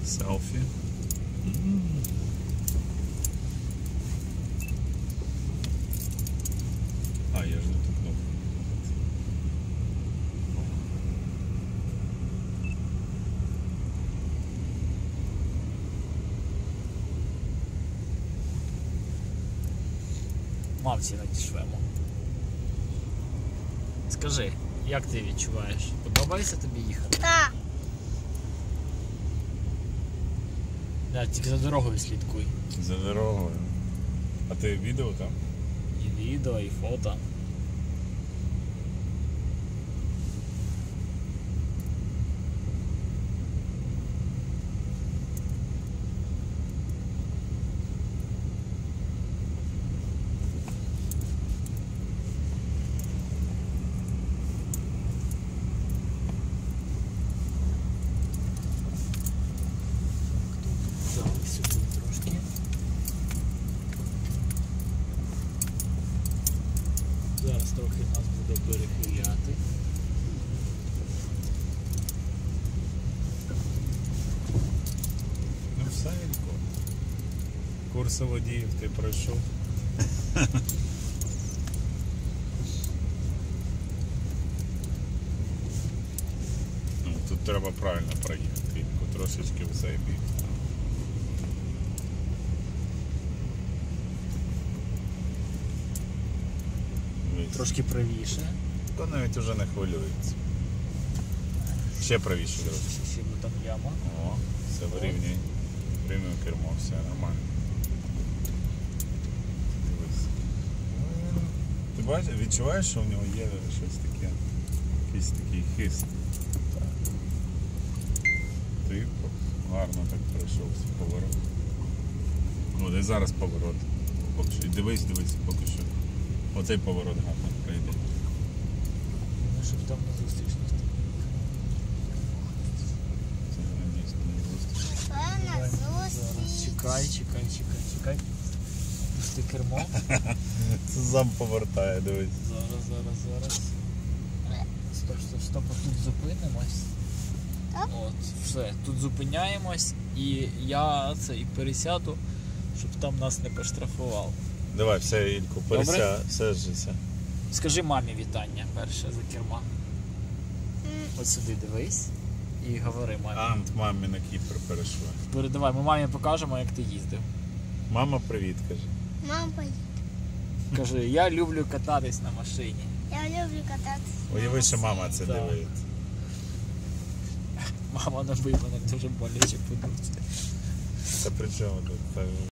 Селфі. А, я ж не ту кнопку. Мамці надішлемо. Скажи, як ти відчуваєш? Подобається тобі їхати? Так. Да, тільки за дорогою слідкуй. За дорогою. А ти відео там? І відео, і фото. Сюди трошки. Зараз трохи нас буде перехиляти. Ну все, Ілько. Курси водіїв ти пройшов. Ну, тут треба правильно проїхати, Ілько, трошечки в цей бік. Трошки правіше. То навіть уже не хвилюється. Ще правіше, друзі. Ще там яма. О, все вирівнює. Вирівнює кермо, все нормально. Дивись. Ти бачиш, відчуваєш, що в нього є щось таке, якийсь такий хист. Так. Ти гарно так пройшовся поворот. От і зараз поворот. Поки що. Дивись, поки що. Оцей поворот гарно пройде. Ну, щоб там не зустріч не стало. Це не дійсно не зустріч. Певна Зараз. зустріч. Чекай. Пусти кермо. Це сам повертає, дивись. Зараз. Стоп, тут зупинимось. Так. От, все, тут зупиняємось і я пересяду, щоб там нас не поштрафував. Давай, все, Ілько, пересаджуйся. Скажи мамі вітання перше за керма. От сюди дивись і говори мамі. Ант мамі на Кіпр перейшла. Передавай, ми мамі покажемо, як ти їздив. Мама, привіт, каже. Мам, поїде. Кажи, я люблю кататись на машині. Я люблю кататися. Уяви, що мама це Так. дивиться. Мама набив мене дуже боляче подушці. Та при чому тут?